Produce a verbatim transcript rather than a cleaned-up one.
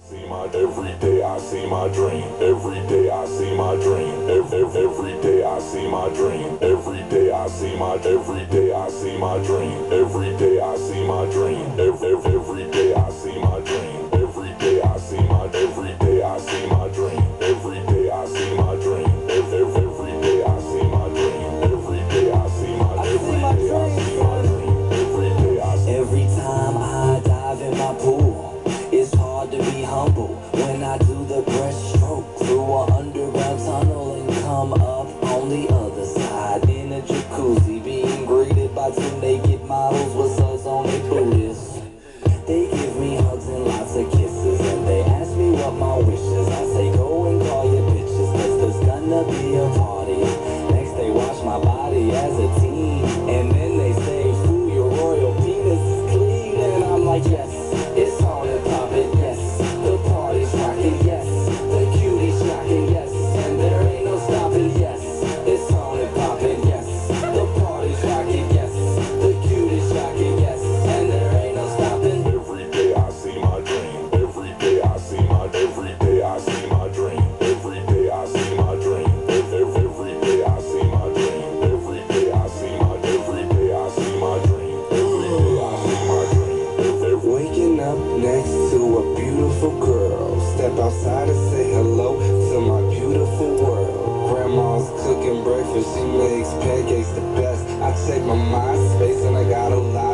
See my every day I see my dream. Every day I see my dream. Every, every day I see my dream. Every day I see my every day I see my dream. Every day I see my dream. Every, every day I see my dream. Every day I see my every day I see my dream. Every day I see my dream. Every, every day I see my dream. Every day I see my every day I see my dream. Every day I see. Every time I dive in my pool, it's hard to be humble when I do the breaststroke through an underground tunnel and come up on the other side in a jacuzzi, being greeted by two naked models with us on their booties. They give me hugs and lots of kisses, and they ask me what my wish is. I say go and call your bitches, cause there's gonna be a party. Next they watch my body as a teen, and then they say, fool, your royal penis is clean. And I'm like, yes, it's on and poppin', yes. The party's rockin', yes. The cuties shockin', yes. And there ain't no stoppin', yes. It's on and poppin', yes. The party's rockin', yes. The cuties shockin', yes. And there ain't no stoppin'. Every day I see my dream. Every day I see my every day I see my dream. Every day I see my dream. Every, every day I see my dream. Every day I see my every day I see my dream. Every day I see my dream. Every, Waking up next to a beautiful girl. Step outside and say hello to my beautiful world. Grandma's cooking breakfast, she makes pancakes the best. I check my MySpace and I got a lot